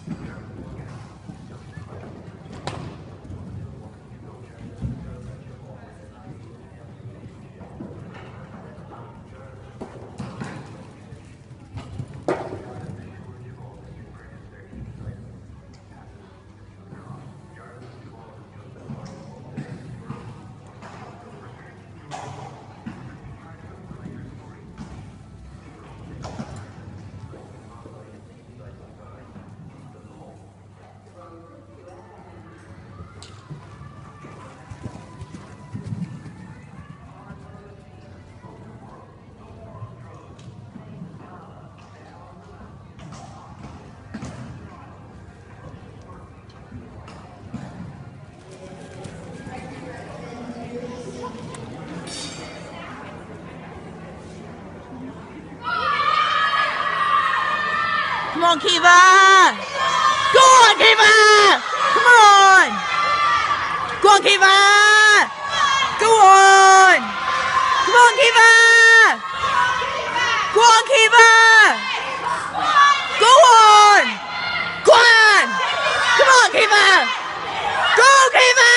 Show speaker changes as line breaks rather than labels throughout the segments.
Come on, Kiva! Go on, Kiva! Come on! Go on, Kiva! Go on! Come on, Kiva! Go on, Kiva! Go on! Go on! Come on, Kiva! Go, Kiva!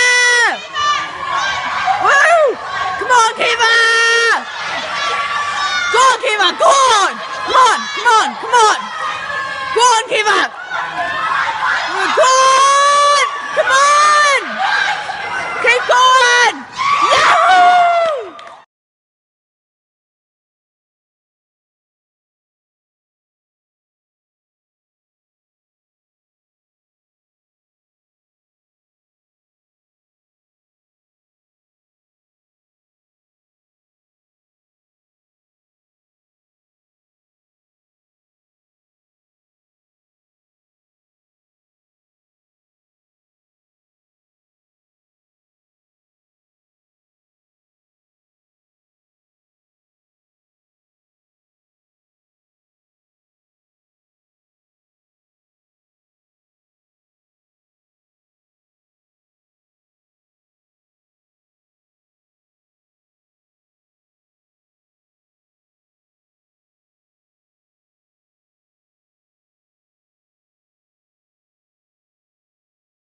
Woo! Come on, Kiva! Go on, Kiva! Go on! Come on! Come on! Come on! Go on, Kiva!